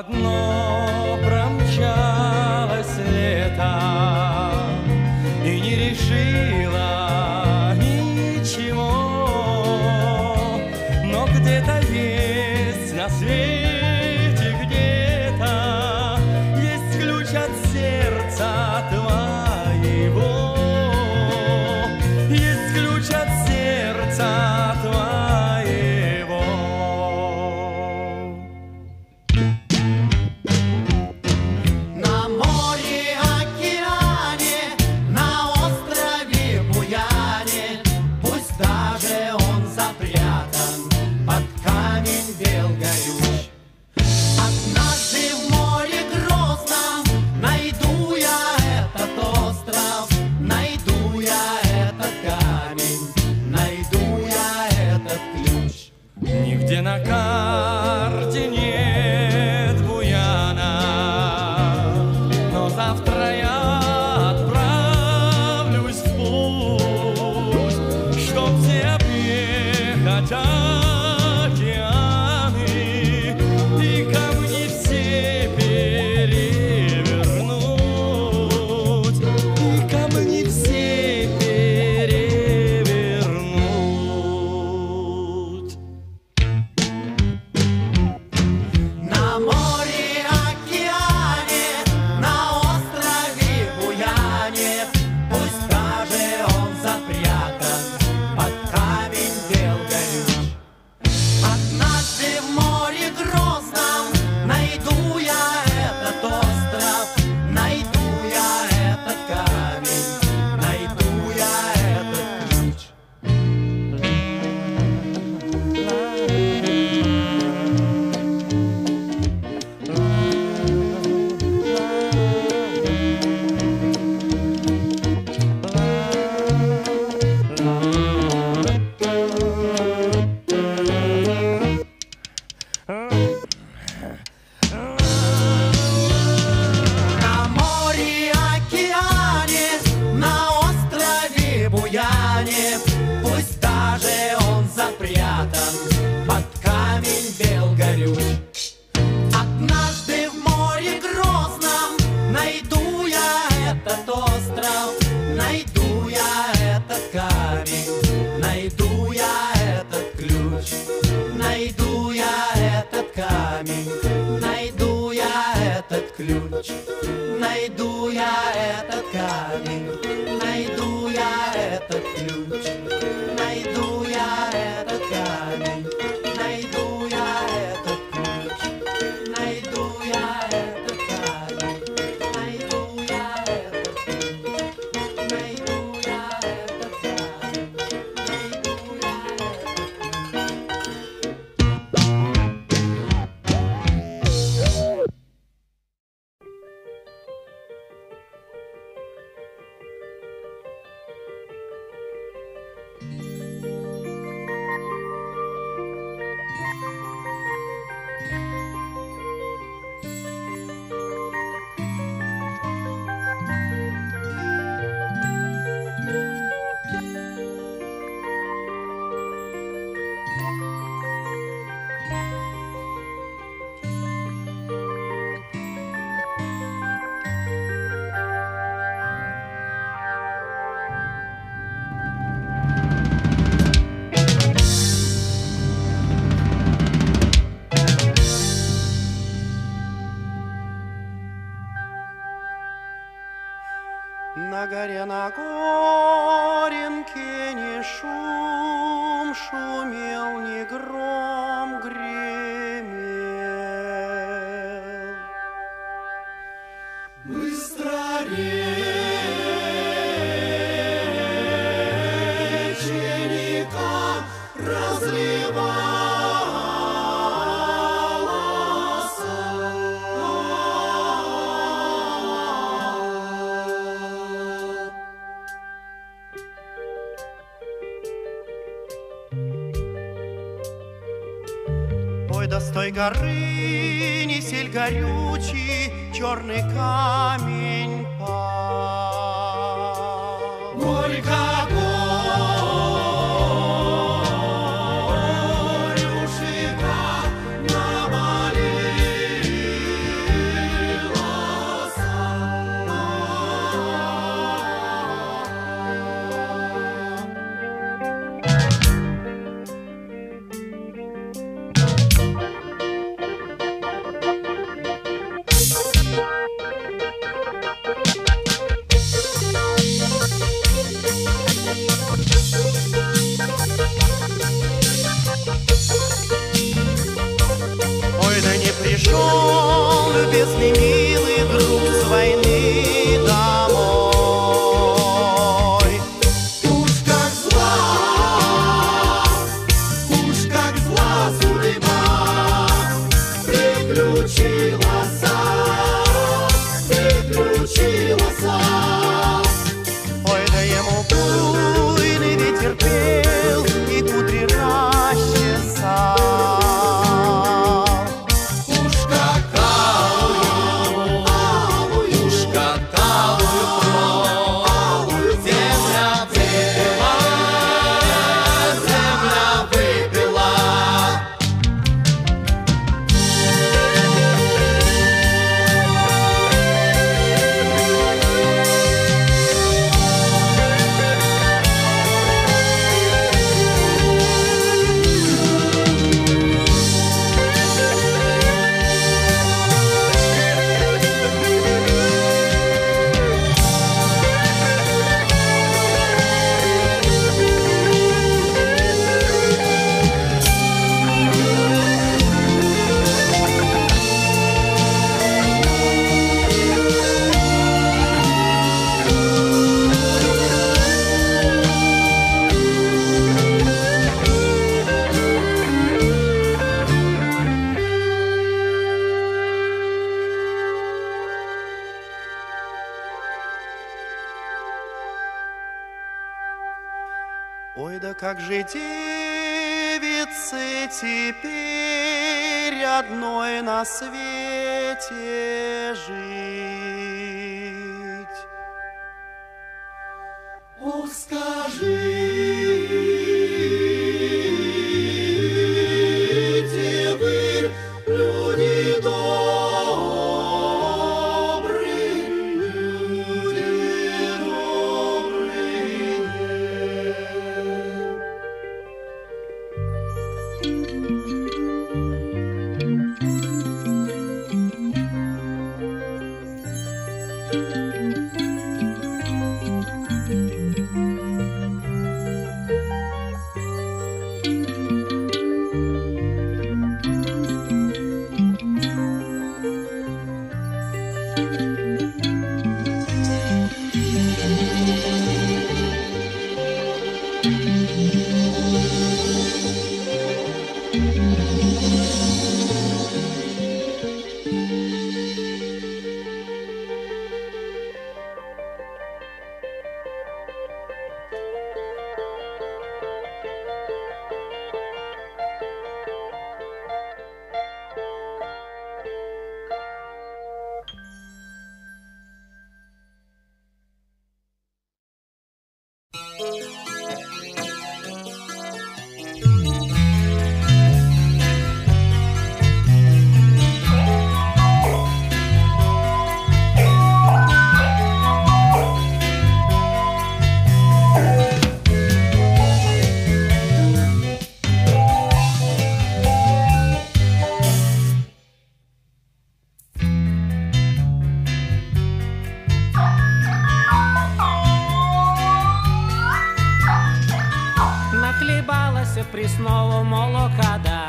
одно промчалось лето и не решила ничего, но где-то есть на свете, где-то есть ключ от сердца твоего, есть ключ от сердца твоего. Нигде на карте нет буяна, но завтра я отправлюсь в путь, чтоб все объехать океаны и камни все перевернуть, и камни все перевернуть. Пусть даже он запрятан под камень белгорюч. Однажды в море Грозном найду я этот остров, найду я этот камень, найду я этот ключ, найду я этот камень, найду я этот ключ, найду я этот камень, найду я этот ключ, найду я этот камень, найду я этот ключ, найду я этот камень, найду я этот ключ, найду я этот камень, найду я На горе на Горенке ни шум шумел, ни гром гремел. Быстро реченька разливалась. Ой, да с той горы не сель горючий, черный камень пал. Горько, горюшка навалилась. Да как же девице теперь одной на свете жить? Ох, скажите вы, люди добрые, люди добрые. Пресного молока, да.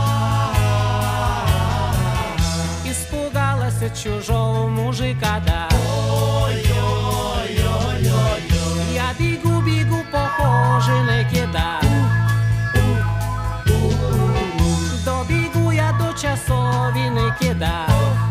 Испугалась от чужого мужика, да. Я бегу, бегу, похожий на кита. Добегу я до часовины кида.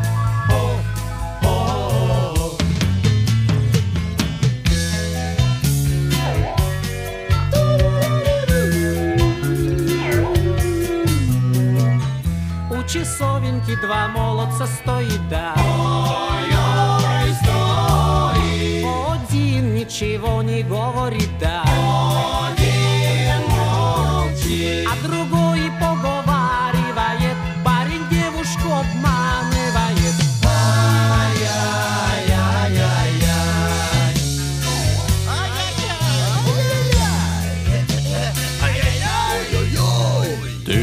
Часовенки два молодца стоит, да. Ой-ой, стоит. Один ничего не говорит, да. Один молчит. А другой поговаривает. Парень девушку обманывает. Ай-яй-яй-яй-яй. Ай-яй-яй. Ты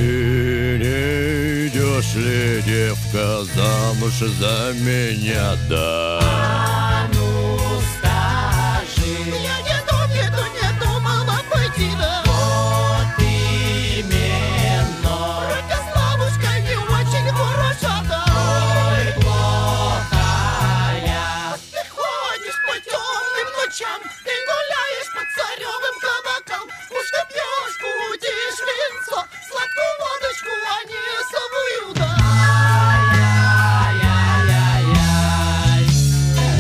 ли, девка, замуж за меня, да? А ну скажи. Я не думала пойти, да. Вот именно. Славушка не очень хороша, да. Ой, плохая. Ты ходишь по темным ночам, ты гуляешь по царевым кабакам, уж ты пьешь, будешь винцо, сладкую водочку, а не совую, да. Ай-яй-яй-яй.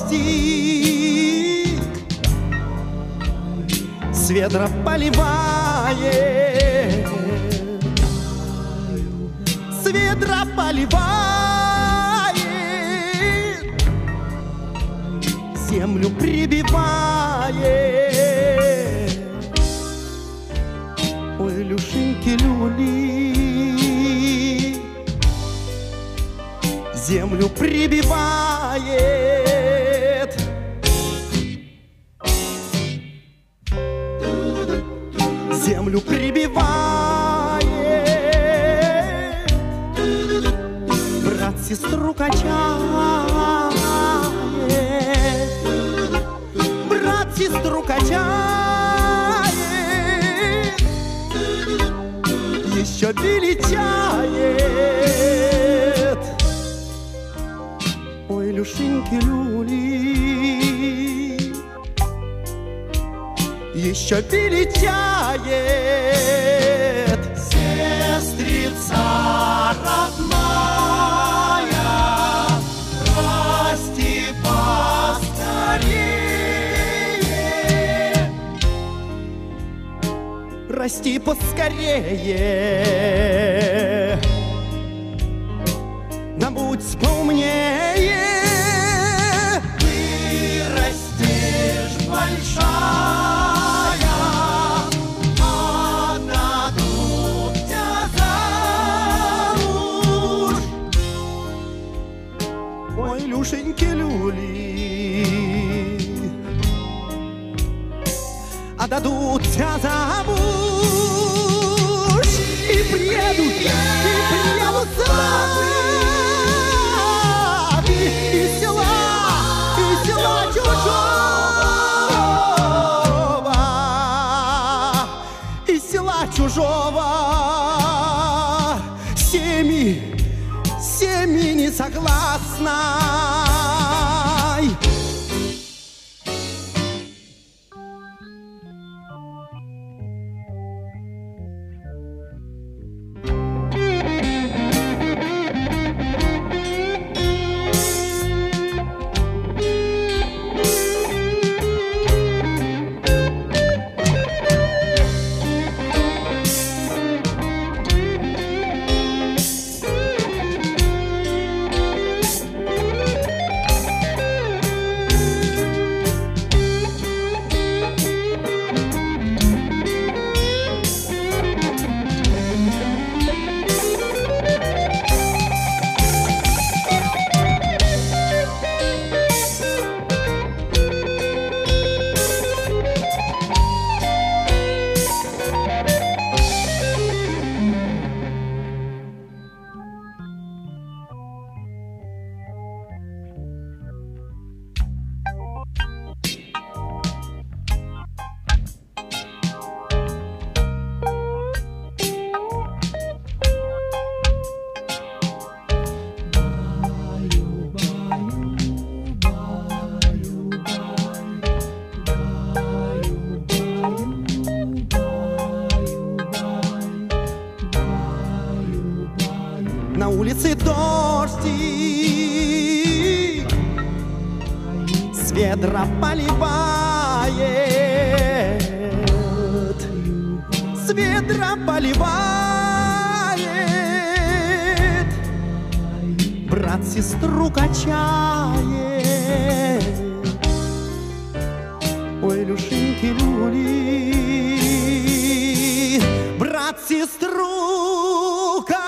дождик с ведра поливает, с ведра поливает, землю прибивает. Ой, люшеньки-люли, землю прибивает. Землю прибивает. Брат сестру качает, брат сестру качает, еще величает. Ой, люшеньки-люли, еще величает. Сестрица родная, расти поскорее, Расти поскорее, да будь поумнее. вырастешь большая, отдадут тебя замуж. Ой, люшеньки-люли, отдадут тебя замуж. И приедут сваты из села чужого, из села чужого. Семьи не согласной. На улице дождик с ведра поливает, с ведра поливает. Брат сестру качает. Ой, люшеньки-люли, брат сестру качает.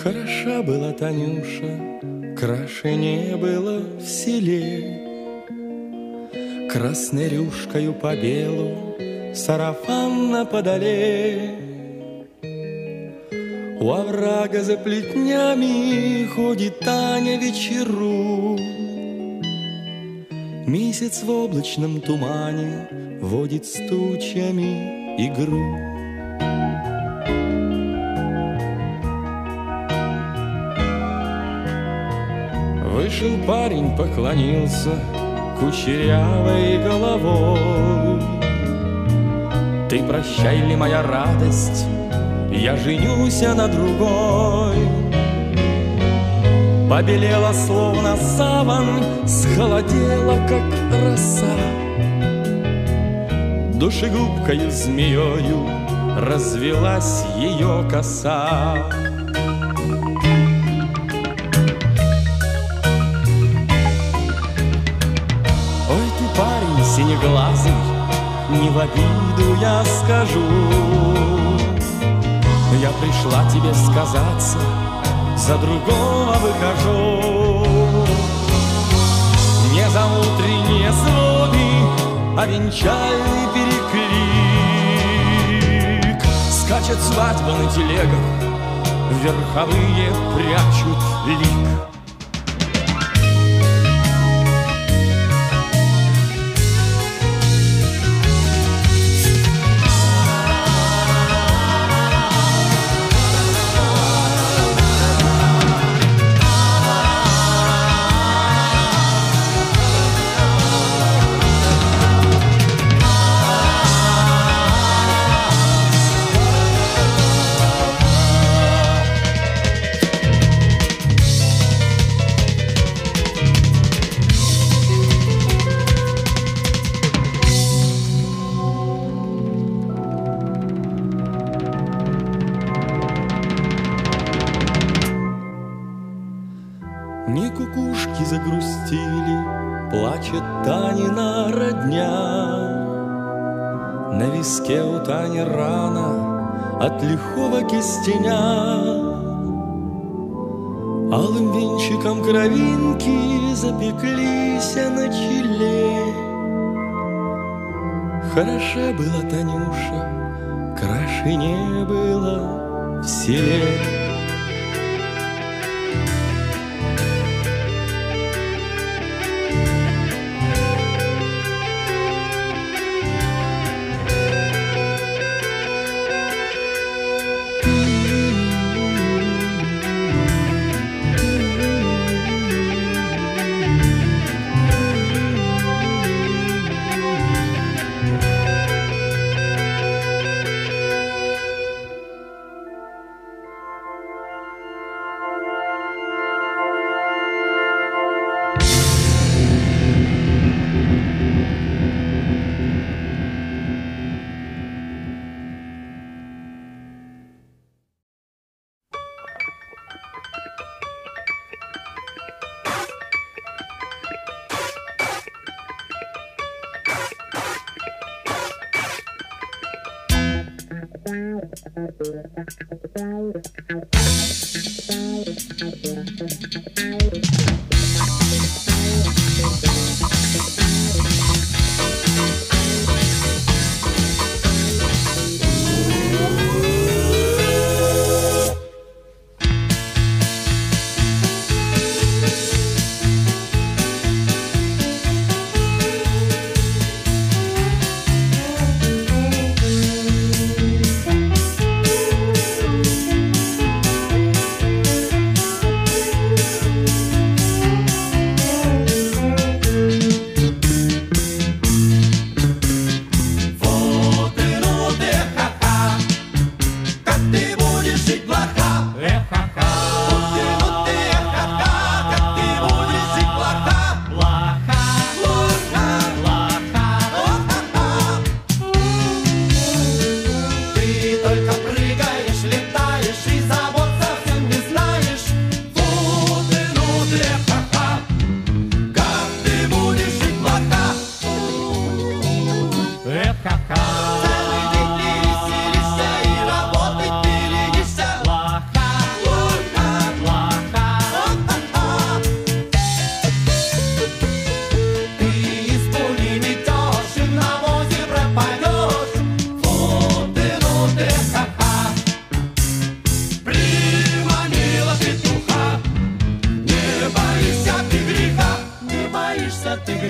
Хороша была Танюша, краше не было в селе. Красной рюшкою по белу, сарафан на подоле. У оврага за плетнями ходит Таня вечеру. Месяц в облачном тумане водит с тучами игру. Вышел парень, поклонился кучерявой головой. Ты прощай ли, моя радость, я женюсь на другой. Побелела, словно саван, схолодела, как роса. Душегубкою змеёю развелась ее коса. Ой, ты, парень синеглазый, не в обиду я скажу. Я пришла тебе сказаться, за другого выхожу. Не за утренние своды, а венчальный переклик. Скачет свадьба на телегах, верховые прячут лик. Не кукушки загрустили, плачет Танина родня. На виске у Тани рана от лихого кистеня. Алым венчиком кровинки запеклись на челе. Хороша была Танюша, краше не было в селе.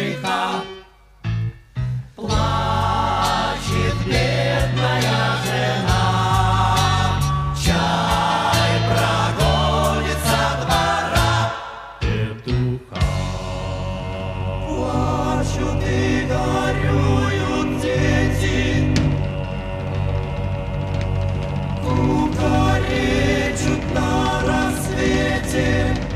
жениха. Плачет бедная жена, чай прогонит со двора петуха. Плачут и горюют дети, кукаречут на рассвете.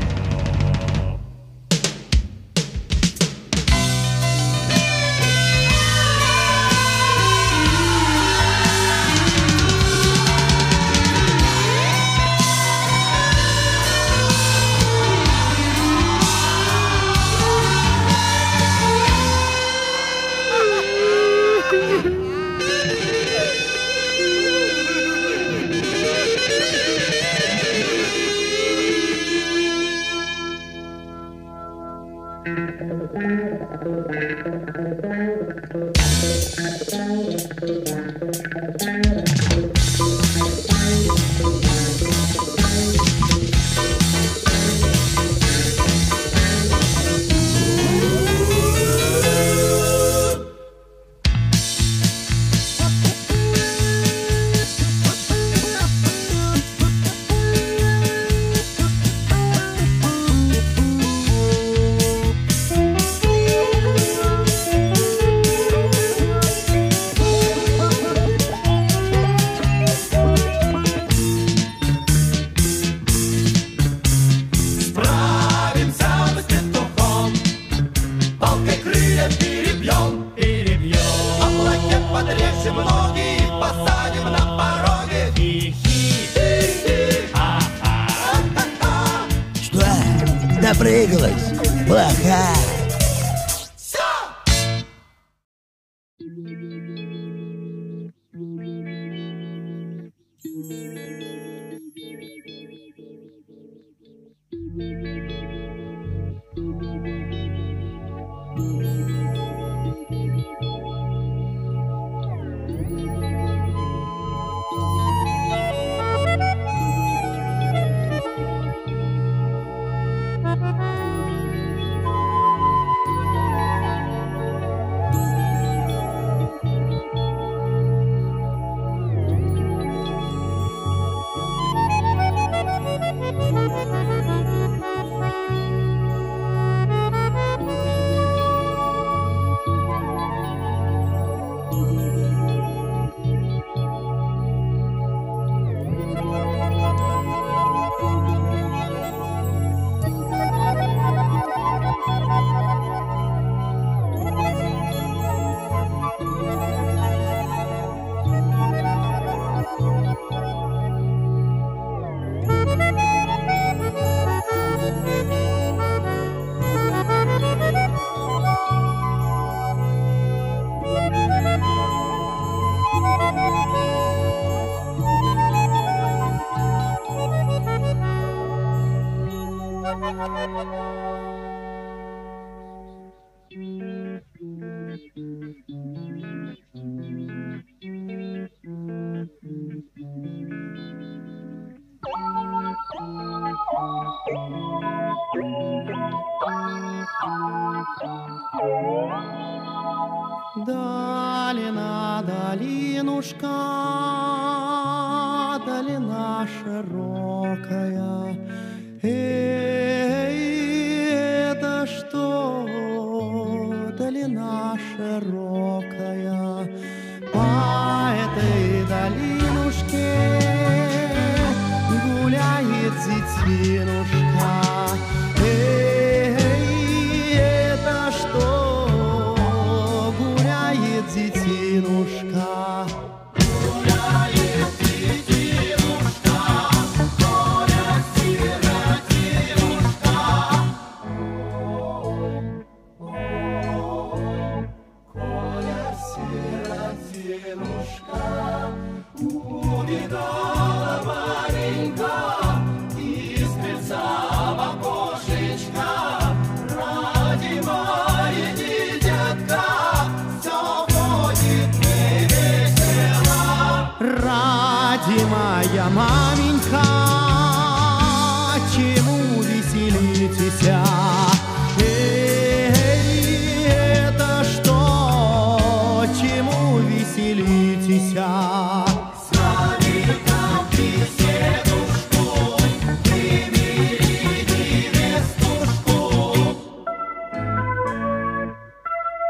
Допрыгалась, плохая. Долина, долинушка, долина широкая. Эй, это что? Долина широкая. По этой долинушке гуляет детинушка. Эй, это что? Гуляет детинушка. Гуляет детинушка, Коля сиротинушка. Коля сиротинушка.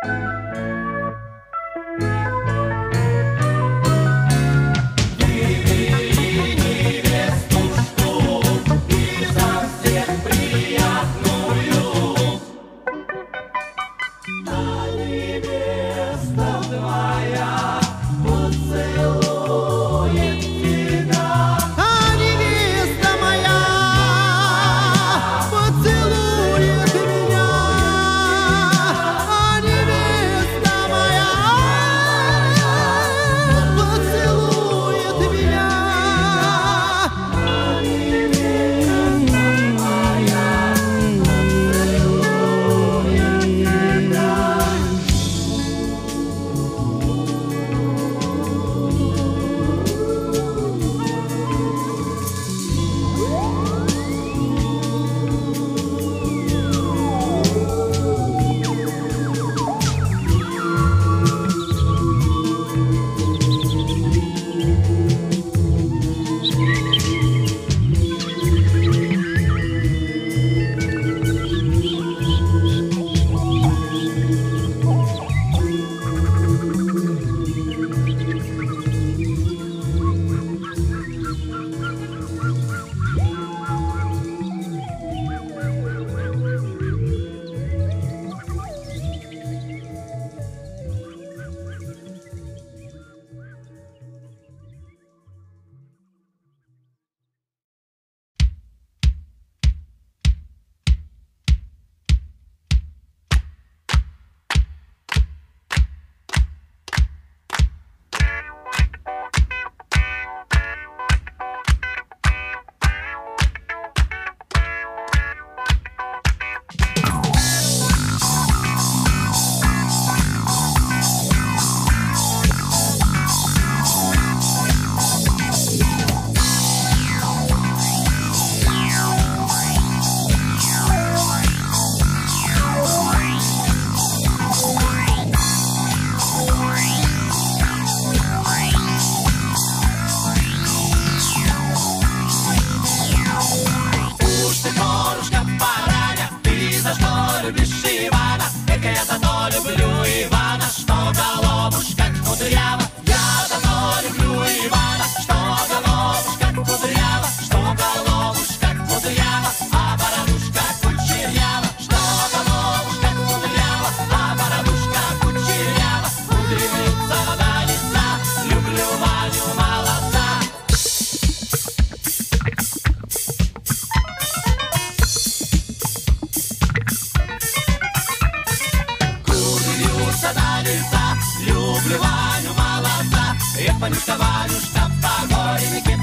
Ванюшка, Ванюшка, по горенке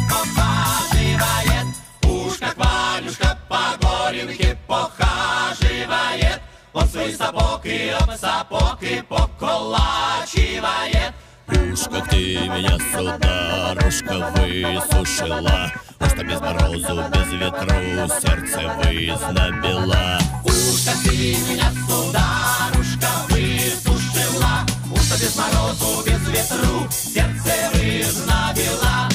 похаживает. Уж как Ванюшка по горенке похаживает. Он свой сапог и об сапог и поколачивает. Уж как ты меня, сударушка, высушила, уж что без морозу, без ветру сердце вызнобила. Уж как ты меня, сударушка, высушила, уж что без морозу, без ветру сердце вызнобила.